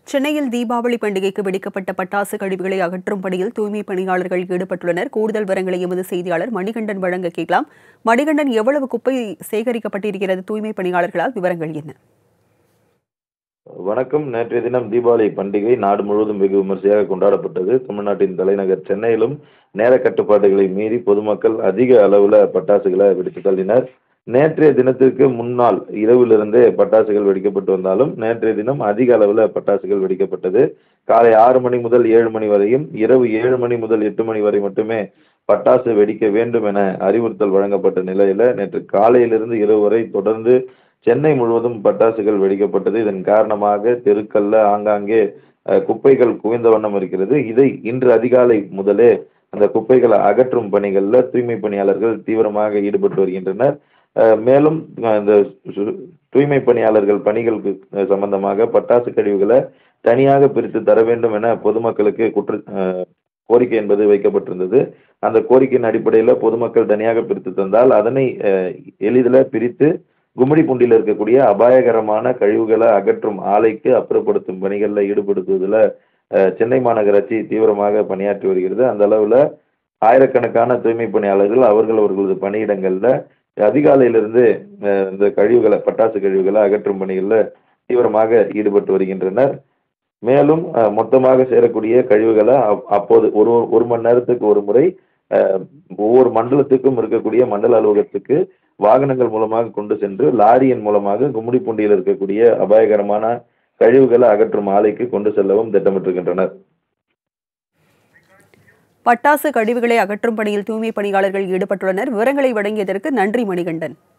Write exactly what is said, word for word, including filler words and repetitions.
சென்னையில் தீபாவளி பண்டிகைக்கு வெடிக்கப்பட்ட பட்டாசு கழிவுகளை அகற்றும் பணியில் தூய்மை பணியாளர்கள் ஈடுபட்டுள்ளனர். கூடுதல் விவரங்களை எமது செய்தியாளர் மணிகண்டன் வழங்க கேட்கலாம். மணிகண்டன், எவ்வளவு குப்பை சேகரிக்கப்பட்டிருக்கிறது தூய்மை பணியாளர்களால்? விவரங்கள் என்ன? வணக்கம். நேற்றைய தினம் தீபாவளி பண்டிகை நாடு முழுவதும் வெகு விமர்சையாக கொண்டாடப்பட்டது. தமிழ்நாட்டின் தலைநகர் சென்னையிலும் நேர கட்டுப்பாடுகளை மீறி பொதுமக்கள் அதிக அளவுல பட்டாசுகளை வெடித்து தள்ளினர். நேற்றைய தினத்திற்கு முன்னால் இரவிலிருந்தே பட்டாசுகள் வெடிக்கப்பட்டு வந்தாலும் நேற்றைய தினம் அதிக அளவுல பட்டாசுகள் வெடிக்கப்பட்டது. காலை ஆறு மணி முதல் ஏழு மணி வரையும், இரவு ஏழு மணி முதல் எட்டு மணி வரை மட்டுமே பட்டாசு வெடிக்க வேண்டும் என அறிவுறுத்தல் வழங்கப்பட்ட நிலையில நேற்று காலையிலிருந்து இரவு வரை தொடர்ந்து சென்னை முழுவதும் பட்டாசுகள் வெடிக்கப்பட்டது. இதன் காரணமாக தெருக்கல்ல ஆங்காங்கே குப்பைகள் குவிந்த வண்ணம் இருக்கிறது. இதை இன்று அதிகாலை முதலே அந்த குப்பைகளை அகற்றும் பணிகள்ல தூய்மை பணியாளர்கள் தீவிரமாக ஈடுபட்டு வருகின்றனர். மேலும் இந்த தூய்மை பணியாளர்கள் பணிகளுக்கு சம்பந்தமாக பட்டாசு கழிவுகளை தனியாக பிரித்து தர வேண்டும் என பொதுமக்களுக்கு குற்ற கோரிக்கை என்பது வைக்கப்பட்டிருந்தது. அந்த கோரிக்கையின் அடிப்படையில் பொதுமக்கள் தனியாக பிரித்து தந்தால் அதனை எளிதில் பிரித்து கும்மிடிப்பூண்டியில் இருக்கக்கூடிய அபாயகரமான கழிவுகளை அகற்றும் ஆலைக்கு அப்புறப்படுத்தும் பணிகளில் ஈடுபடுத்துவதில் சென்னை மாநகராட்சி தீவிரமாக பணியாற்றி வருகிறது. அந்த அளவில் ஆயிரக்கணக்கான தூய்மை பணியாளர்கள் அவர்கள் அவர்களது பணியிடங்களில் அதிகாலையிலிருந்து இந்த கழிவுகளை பட்டாசு கழிவுகளை அகற்றும் பணிகளில் தீவிரமாக ஈடுபட்டு வருகின்றனர். மேலும் மொத்தமாக சேரக்கூடிய கழிவுகளை அப்போது ஒரு ஒரு மணி நேரத்துக்கு ஒரு முறை ஒவ்வொரு மண்டலத்துக்கும் இருக்கக்கூடிய மண்டல அலுவலகத்துக்கு வாகனங்கள் மூலமாக கொண்டு சென்று லாரியின் மூலமாக கும்மிடிப்பூண்டியில் இருக்கக்கூடிய அபாயகரமான கழிவுகளை அகற்றும் ஆலைக்கு கொண்டு செல்லவும் திட்டமிட்டிருக்கின்றனர். பட்டாசு கழிவுகளை அகற்றும் பணியில் தூய்மை பணியாளர்கள் ஈடுபட்டுள்ளனர். விவரங்களை வழங்கியதற்கு நன்றி மணிகண்டன்.